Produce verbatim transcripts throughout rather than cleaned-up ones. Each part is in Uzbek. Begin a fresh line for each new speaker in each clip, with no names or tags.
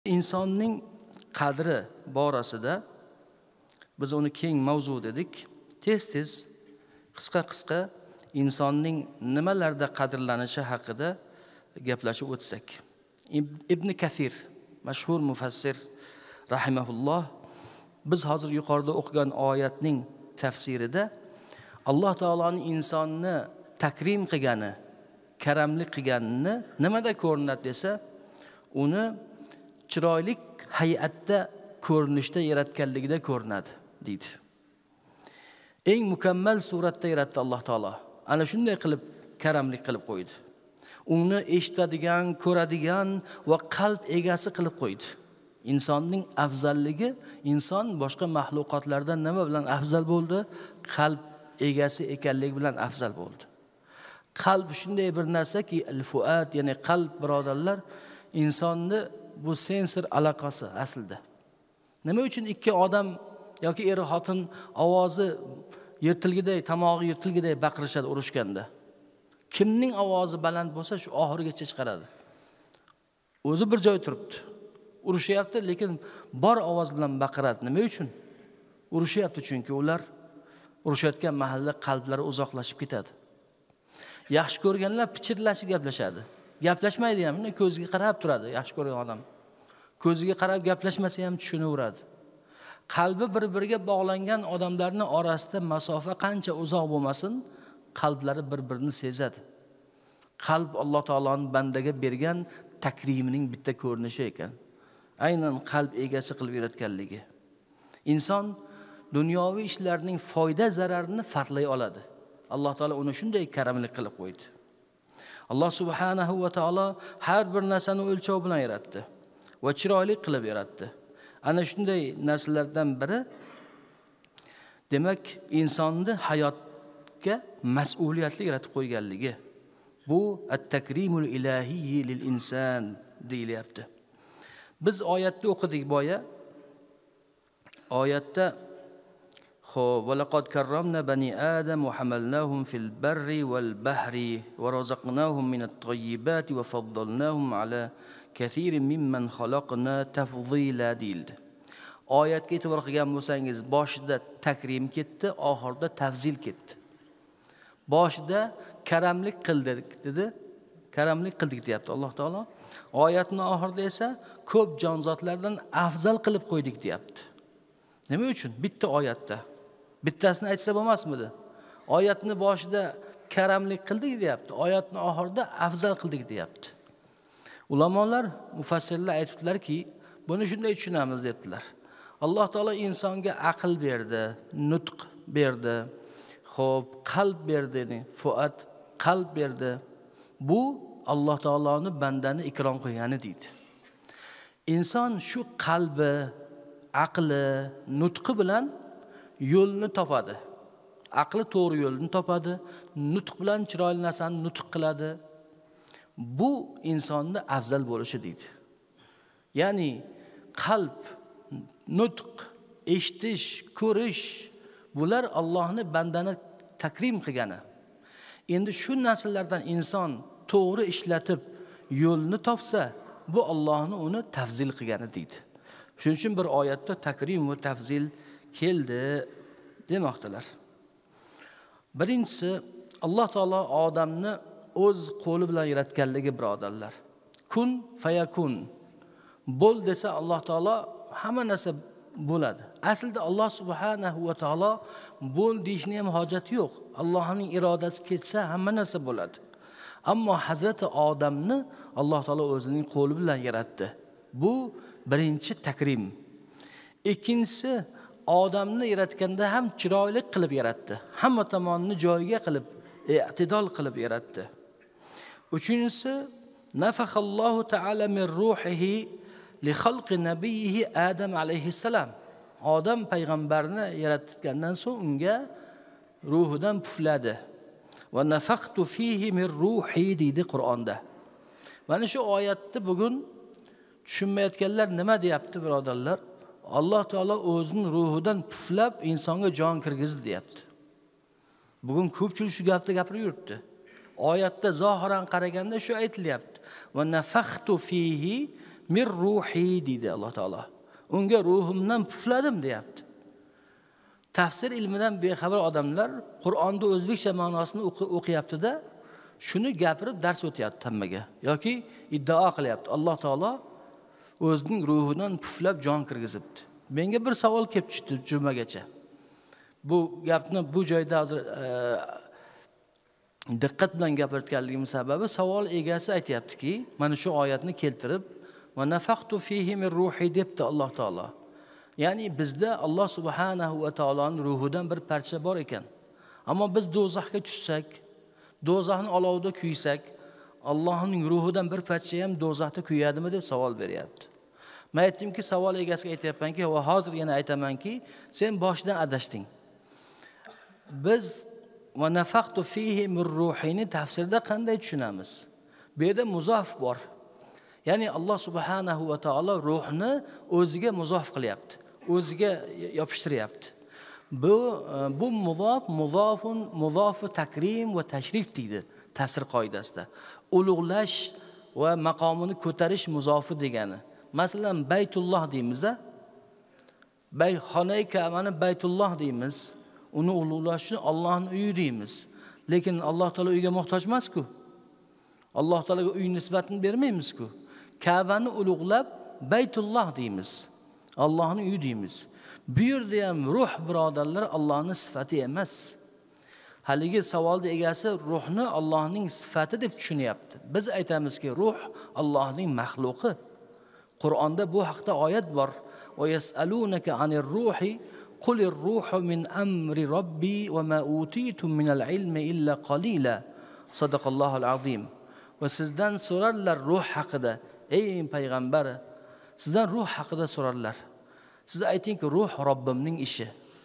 insonning qadri borasida biz uni keng mavzu dedik. Tez-tez qisqa-qisqa insonning nimalarda qadrlanishi haqida gaplashib o'tsak. Ibn Kathir, mashhur mufassir rahimahulloh, biz hozir yuqorida o'qigan oyatning tafsirida Alloh taoloning insonni takrim qilgani, karamlik qilganini nimada ko'rinadi desa, uni chiroyli hay'atda, ko'rinishda yaratganligida ko'rinadi deydi. Eng mukammal suratda yaratdi Alloh taolo. Ana shunday qilib karamlik qilib qo'ydi. Uni eshitadigan, ko'radigan va qalb egasi qilib qo'ydi. Insonning afzalligi, inson boshqa mahluqotlardan nima bilan afzal bo'ldi? Qalb egasi ekanligi bilan afzal bo'ldi. Qalb shunday bir narsaki, al-fuat, ya'ni qalb birodarlar, insonni bu sensor aloqasi aslida. Nima uchun ikki odam yoki er xotin ovozi yirtilgiday, tomog'i yirtilgiday baqirishadi urushganda? Kimning ovozi baland bo'lsa, shu oxirigacha chiqaradi. O'zi bir joy turibdi. Urushyapti, lekin bor ovoz bilan baqiradi. Nima uchun? Urushyapti chunki ular urushayotgan mahalla qalblari uzoqlashib ketadi. Yaxshi ko'rganlar pichirlashib gaplashadi. Gaplashmaydi ham, ko'ziga qarab turadi yaxshi ko'rgan odam. Ko'ziga qarab gaplashmasa ham tushunaveradi. Qalbi bir-biriga bog'langan odamlarning orasida masofa qancha uzoq bo'lmasin, qalblari bir-birini sezadi. Qalb Alloh taoloning bandaga bergan takrimining bitta ko'rinishi ekan. Aynan qalb egasi qilib yaratganligi. Inson dunyoviy ishlarning foyda zararini farqlay oladi. Alloh taolo uni shunday karamlik qilib qo'ydi. Alloh subhanahu va taolo har bir narsani o'lchov bilan yaratdi va chiroyli qilib yaratdi. Ana shunday narsalardan biri, demak, insonni hayotga mas'uliyatli yaratib qo'yganligi. Bu at-takrimul ilahiyyi lil inson deyilyapti. Biz oyatni o'qidik boya. Oyatda xo'p, va laqad karramna bani adam va hamalnahum fil barri wal bahri va razaqnahum minat tayyibati va faddalnahum ala kathirin mimman xalaqna tafdila deyildi. Oyatga e'tibor qilgan bo'lsangiz, boshida takrim ketdi, oxirida tafzil ketdi. Boshida karamlik qildik dedi. Karamlik qildik deyapti Alloh taolo. Oyatning oxirida esa ko'p jonzotlardan afzal qilib qo'ydik deyapti. Nima uchun? Bitta oyatda. Bittasini aytsa bo'lmasmidi? Oyatning boshida karamlik qildik deyapti, oyatning oxirida afzal qildik deyapti. Ulamolar, mufassirlar aytibdilarki, buni shunday tushunamiz debdilar. Alloh taolo insonga aql berdi, nutq berdi, xo'p, qalb berdi, fuat, qalb berdi. Bu Alloh taoloning bandani ikrom qilgani deydi. Inson shu qalbi, aqli, nutqi bilan yo'lni topadi. Aqli to'g'ri yo'lni topadi, nutq bilan chiroyli narsani nutq qiladi. Bu insonni afzal bo'lishi deydi. Ya'ni qalb, nutq, eshitish, ko'rish, bular Allohning bandani takrim qilgani. Endi shu narsalardan inson to'g'ri ishlatib yo'lni topsa, bu Allohning uni tafzil qilgani deydi. Shuning uchun bir oyatda takrim va tafzil keldi demoqdalar. Birinchisi, Alloh taolo odamni o'z qo'li bilan yaratganligi birodarlar. Kun fayakun. Bo'l desa Alloh taolo hamma narsa bo'ladi. Aslida Alloh subhanahu va taolo bo'l deyishni ham hojati yo'q. Allohning irodasi ketsa hamma narsa bo'ladi. Ammo Hazrati Odamni Alloh taolo o'zining qo'li bilan yaratdi. Bu birinchi takrim. Ikkinchisi, odamni yaratganda ham chiroyli qilib yaratdi. Hamma tomonni joyiga qilib, i'tidol qilib yaratdi. Uchinchisi, nafahallohu ta'ala min ruhihi li xalqi nabiyhi Adam alayhissalam. Odam payg'ambarni yaratgandan so'ng unga ruhidan pufladi. Va nafaqtu fihi min ruhi deydi Qur'onda. Mana shu oyatni bugun tushunmayotganlar nima deyapti birodarlar? Alloh taolo o'zining ruhidan puflab insonga jon kirgizdi deyapti. Bugun ko'pchilik shu gapni gapirib yuribdi. Oyatda zohiran qaraganda shu aytilyapti. Va nafaxtu fihi Mir ruhi deydi Alloh taolo. Unga ruhimdan pufladim deyapti. Tafsir ilmidan bexabar odamlar Qur'onda o'zbekcha ma'nosini o'qiyapti-da, shuni gapirib dars o'tyapti hammaga yoki iddao qilyapti. Alloh taolo o'zining ruhidan puflab jon kirgizibdi. Menga bir savol kelib tushdi jumagacha. Bu gapni bu joyda hozir e, diqqat bilan gapirayotganligim sababi savol egasi aytayaptiki, mana shu oyatni keltirib, "Va nafaqtu fihi min ruhi" debdi Alloh taolo. Ya'ni bizda Alloh subhanahu va taoloning ruhidan bir parcha bor ekan. Ammo biz do'zaxga tushsak, do'zaxning olovida kuysak, Allohning ruhidan bir parcha ham do'zaxda kuyadimi deb savol beryapti. Men aytdimki, savol egasiga aytayapmanki, va hozir yana aytamanki, sen boshidan adashding. Biz va nafaqtu fihi min ruhini tafsirda qanday tushunamiz? Bu yerda muzof bor. Ya'ni Alloh subhanahu va taolo ruhni o'ziga muzof qilyapti, o'ziga yopishtiryapti. Bu bu muzof, muzofun, muzofu takrim va tashrif deydi tafsir qoidasida. Ulug'lash va maqomini ko'tarish muzofi degani. Masalan, Baytulloh deymiz-a? Bay xonay Ka'bani Baytulloh deymiz. Uni ulug'lash uchun Allohning uyi deymiz. Lekin Alloh taolo uyga muhtoj emas-ku. Alloh taologa uy nisbatini bermaymiz-ku. Ka'bani ulug'lab Baytulloh deymiz. Allohning uyi deymiz. Bu yerda ham ruh birodarlar Allohning sifati emas. Haligi savolda egasi ruhni Allohning sifati deb tushunyapti. Biz aytamizki, ruh Allohning maxluqi. Qur'onda bu haqda oyat bor. "Va yas'alunaka 'anir ruhi qulir ruhu min amri robbi va ma utitum minal ilmi illa qalila." Sadaqallohul azim. Va sizdan so'rarlar ruh haqida. Ey payg'ambar, sizdan ruh haqida so'rarlar. Siz aytingki, ruh Robbimning ishi.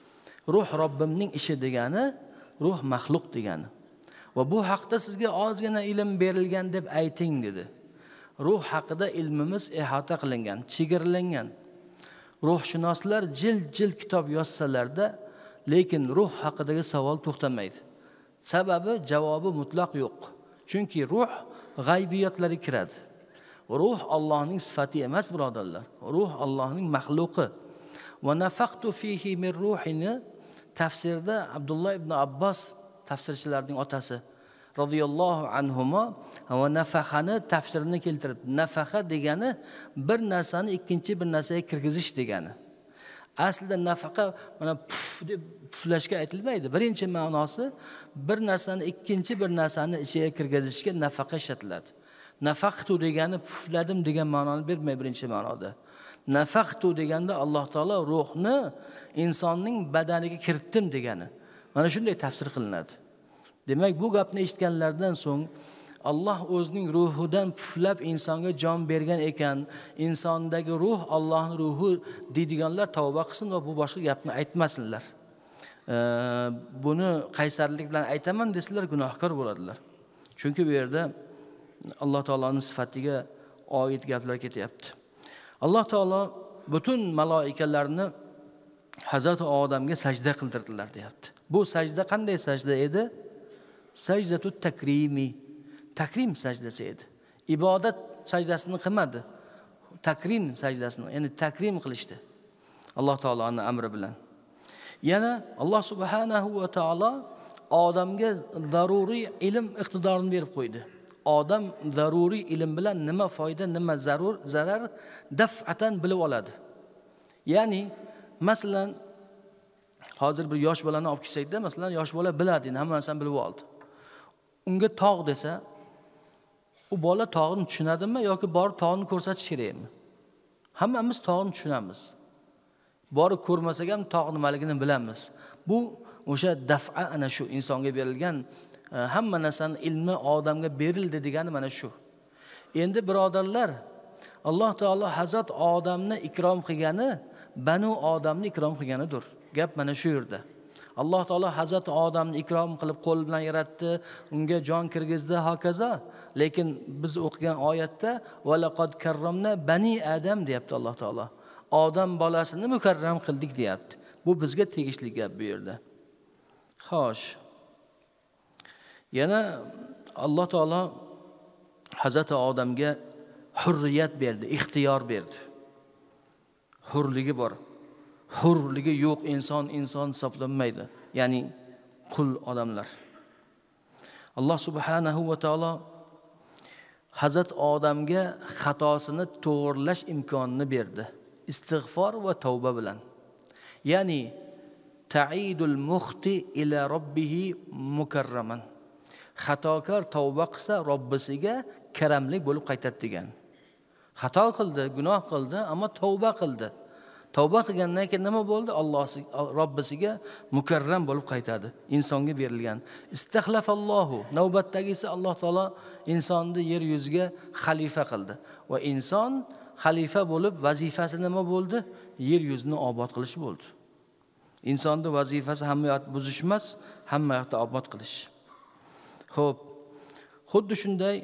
Ruh Robbimning ishi degani ruh maxluq degani. Va bu haqda sizga ozgina ilm berilgan deb ayting dedi. Ruh haqida ilmimiz ihota qilingan, chegirlangan. Ruhshunoslar jild-jild kitob yozsalarda, lekin ruh haqidagi savol to'xtamaydi. Sababi javobi mutlaq yo'q. Chunki ruh g'aybiyatlarga kiradi. Ruh Allohning sifati emas, birodarlar. Ruh Allohning maxluqi. Va nafaqtu fihi min ruhini tafsirda Abdulloh ibn Abbos tafsirchilarning otasi radhiyallohu anhuma va nafaqani tafsirini keltirib, nafaqa degani bir narsani ikkinchi bir narsaga kirgizish degani. Aslida nafaqa mana puf deb puflashga aytilmaydi. Birinchi ma'nosi bir narsani ikkinchi bir narsani ichiga kirgizishga nafaqa ishlatiladi. Nafaqtu degani pufladim degan ma'noni bermay birinchi ma'noda. Nafaqtu deganda Alloh taolo ruhni insonning badaniga kiritdim degani. Mana shunday tafsir qilinadi. Demak, bu gapni eshitganlardan so'ng Alloh o'zining ruhidan puflab insonga jon bergan ekan, insondagi ruh Allohning ruhi deydiganlar tavba qilsin va bu boshqa gapni aytmasinlar. E, buni qaysarlik bilan aytaman desalar gunohkor bo'ladilar. Chunki bu yerda Alloh taoloning sifatiga oid gaplar ketyapti. Alloh taolo butun malaikalarni Hazrat Odamga sajda qildirdilar deyapti. Bu sajda qanday sajda edi? Sajdatut takrimi. Takrim sajdasi edi. Ibodat sajdasini qilmadi. Takrim sajdasini, ya'ni takrim qilishdi. Alloh taoloning amri bilan. Yana Alloh subhanahu va taolo odamga zaruriy ilm iqtidorini berib qo'ydi. Odam zaruriy ilm bilan nima foyda, nima zarur, zarar daf'atan bilib oladi. Ya'ni masalan hozir bir yosh bolani olib kelsak-da, masalan yosh bola biladi, hamma narsani bilib oldi. Unga tog' desa, u bola tog'ni tushunadimi yoki borib tog'ni ko'rsatish kerakmi? Hammamiz tog'ni tushunamiz. Borib ko'rmasak ham tog' nimaligini bilamiz. Bu o'sha daf'a ana shu insonga berilgan hamma narsaning ilmi odamga berildi degani mana shu. Endi birodarlar, Alloh taolo Hazrat Odamni ikrom qilgani Banu Odamni ikrom qilganidir. Gap mana shu yerda. Alloh taolo Hazrat Odamni ikrom qilib qo'l bilan yaratdi, unga jon kirgizdi, hokazo. Lekin biz o'qigan oyatda va laqad karramna bani Adam deyapti Alloh taolo. Odam bolasini mukarram qildik deyapti. Bu bizga tegishli gap bu yerda. Xo'sh. Yana Alloh taolo Hazrat Odamga hurriyat berdi, ixtiyor berdi. Hurligi bor. Hurligi yo'q inson inson hisoblanmaydi. Ya'ni qul odamlar. Alloh subhanahu va taolo Hazrat Odamga xatosini to'g'rilash imkonini berdi. Istig'for va tavba bilan. Ya'ni ta'idul muxti ila robbihi mukarraman. Xatokor tavba qilsa Robbisiga karamlik bo'lib qaytadi degan. Xato qildi, gunoh qildi, ammo tavba qildi. Tavba qilgandan keyin nima bo'ldi? Alloh Robbisiga mukarram bo'lib qaytadi. Insonga berilgan. Istaxlafallohu. Navbatdagisi Alloh taolo insonni yer yuziga xalifa qildi va inson xalifa bo'lib vazifasi nima bo'ldi? Yer yuzini obod qilish bo'ldi. Insonning vazifasi hamma yoqni buzish emas, hamma yoqni obod qilish. Xo'p. Xuddi shunday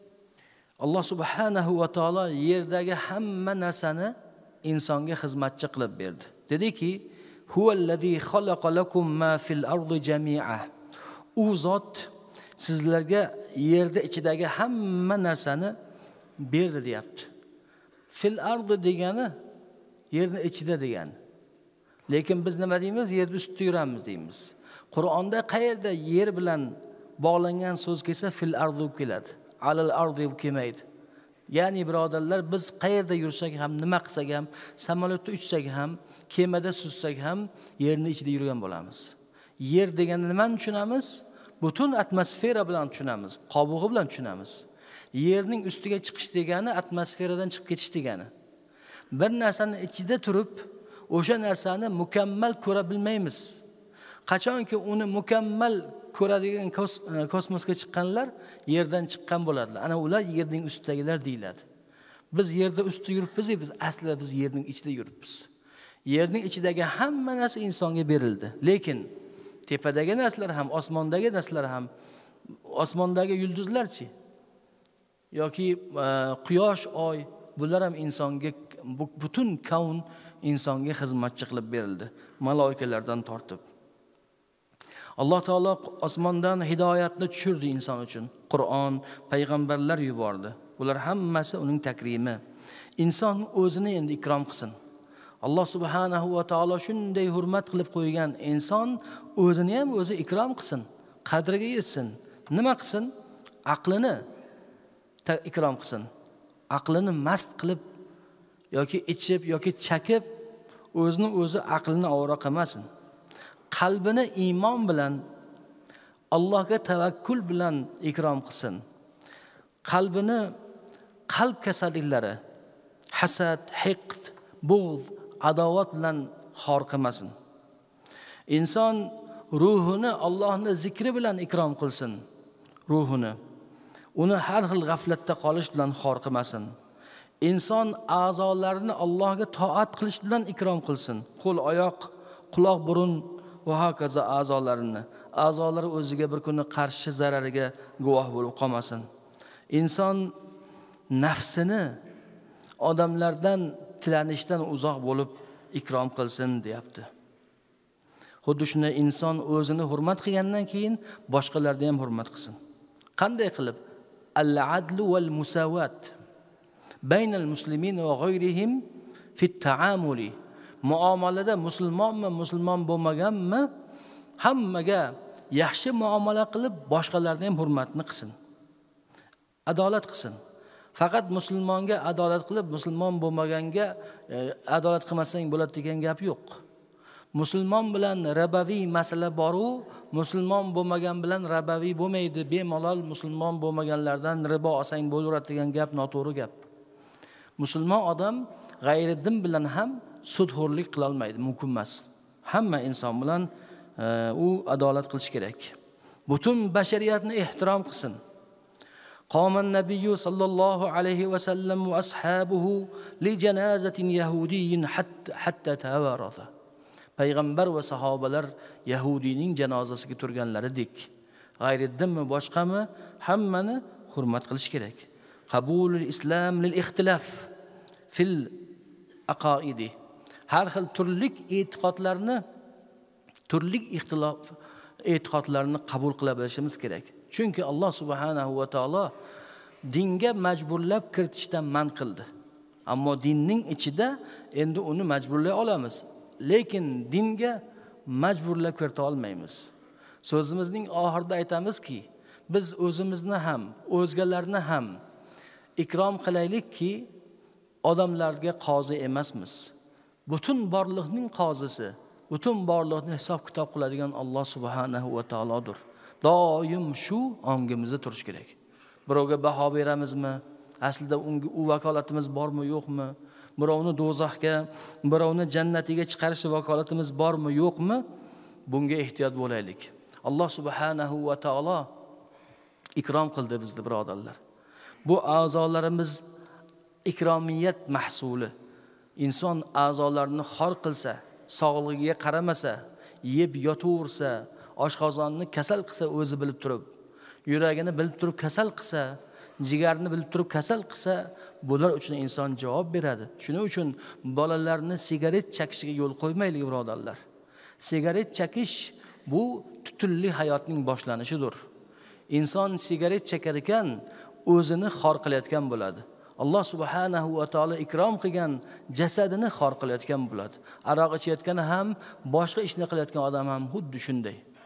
Alloh subhanahu va taolo yerdagi hamma narsani insonga xizmatchi qilib berdi. Dediki, huvallazi xalaqa lakum ma fil ardi jami'a. U zot sizlarga yerda ichidagi hamma narsani berdi deyapti. Fil ardi degani yerning ichida degani. Lekin biz nima deymiz? Yerda ustida yuramiz deymiz. Qur'onda qayerda yer bilan bog'langan so'z kelsa fil ardi deb keladi. Alal ardi deb kelmaydi. Ya'ni birodarlar, biz qayerda yursak ham, nima qilsak ham, samolyotda uchsak ham, kemada suzsak ham yerning ichida yurgan bo'lamiz. Yer degani nimani tushunamiz? Butun atmosfera bilan tushunamiz, qobig'i bilan tushunamiz. Yerning ustiga chiqish degani atmosferadan chiqib ketish degani. Bir narsani ichida turib, o'sha narsani mukammal ko'ra bilmaymiz. Qachonki uni mukammal ko'radigan kosmosga chiqqanlar yerdan chiqqan bo'ladilar. Ana ular yerning ustidagilar deyiladi. Biz yerda ustida yuribmiz, biz aslida biz yerning ichida yuribmiz. Yerning ichidagi hamma narsa insonga berildi. Lekin tepadagi narsalar ham, osmondagi narsalar ham, osmondagi yulduzlarchi yoki quyosh, oy, bular ham insonga, butun kaun insonga xizmatchi qilib berildi, maloikalardan tortib. Alloh taolo osmondan hidoyatni tushirdi inson uchun. Qur'on, payg'ambarlar yubordi. Bular hammasi uning takrimi. Inson o'zini endi ikrom qilsin. Alloh subhanahu va taolo shunday hurmat qilib qo'ygan, inson o'zini ham o'zi ikrom qilsin, qadriga yetsin. Nima qilsin? Aqlini ikrom qilsin. Aqlini mast qilib yoki ichib yoki chakib o'zini o'zi aqlini ovora qilmasin. Qalbini iymon bilan, Allohga tavakkul bilan ikrom qilsin. Qalbini qalb kasalliklari, hasad, hiqd, bug'd, adovat bilan xor qilmasin. Inson ruhini Allohning zikri bilan ikrom qilsin. Ruhini uni har xil g'aflatda qolish bilan xor qilmasin. Inson a'zolarini Allohga toat qilish bilan ikrom qilsin. Qo'l, oyoq, quloq, burun va hokazo a'zolarini. A'zolari o'ziga bir kuni qarshi zarariga guvoh bo'lib qolmasin. Inson nafsini odamlardan tilanishdan uzoq bo'lib ikrom qilsin deyapti. Xuddi shunday inson o'zini hurmat qilgandan keyin boshqalarni ham hurmat qilsin. Qanday qilib? Al-adlu wal musawat baynal muslimin va g'ayrihim fi at-ta'amuli. Muomalada musulmonmi, musulmon bo'lmaganmi, hammaga yaxshi muomala qilib, boshqalarni ham hurmatni qilsin. Adolat qilsin. Faqat musulmonga adolat qilib, musulmon bo'lmaganga e, adolat qilmasang bo'ladi degan gap yo'q. Musulmon bilan rabaviy masala bor-u, musulmon bo'lmagan bilan rabaviy bo'lmaydi. Bemalol musulmon bo'lmaganlardan ribo olsang bo'laveradi degan gap noto'g'ri gap. Musulmon odam g'ayriddin bilan ham sudxo'rlik qila olmaydi, mumkin emas. Hamma inson bilan e, u adolat qilish kerak. Butun bashariyatni ehtirom qilsin. Qoma an-nabiyyu sallallohu alayhi va sallam va ashabuhu li janazatin yahudiyyin hatta hatta tawaratha. Payg'ambar va sahobalar yahudiyning janozasiga turganlaridek. G'ayriddinmi, boshqami, hammani hurmat qilish kerak. Qabulul islam lil ixtilaf fil aqaidi. Har xil turlik e'tiqodlarni, turlik ixtilof e'tiqodlarni qabul qila bilishimiz kerak. Chunki Alloh subhanahu va taolo dinga majburlab kiritishdan man qildi. Ammo dinning ichida endi uni majburlay olamiz, lekin dinga majburlab kirita olmaymiz. So'zimizning oxirida aytamizki, biz o'zimizni ham, o'zgalarni ham ikrom qilaylikki, odamlarga qozi emasmiz. Butun borliqning qozisi, butun borliqni hisob kitob qiladigan Alloh subhanahu va taolodir. Doim shu ongimizda turish kerak. Birovga baho beramizmi? Aslida unga u vakolatimiz bormi, yo'qmi? Birovni do'zaxga, birovni jannatiga chiqarish vakolatimiz bormi, yo'qmi? Bunga ehtiyot bo'laylik. Alloh subhanahu va taolo ikrom qildi bizni, birodarlar. Bu a'zolarimiz ikromiyat mahsuli. Inson a'zolarini xor qilsa, sog'ligiga qaramasa, yeb yotaversa, oshqozonni kasal qilsa, o'zi bilib turib, yuragini bilib turib kasal qilsa, jigarni bilib turib kasal qilsa, bular uchun inson javob beradi. Shuning uchun bolalarni sigaret chakishiga yo'l qo'ymaylik, birodarlar. Sigaret chakish bu tutunli hayotning boshlanishidir. Inson sigaret chakar ekan, o'zini xor qilayotgan bo'ladi. Alloh subhanahu va taolo ikrom qilgan jasadini xor qilayotgan bo'ladi. Aroq ichayotgan ham, boshqa ishni qilayotgan odam ham xuddi shunday.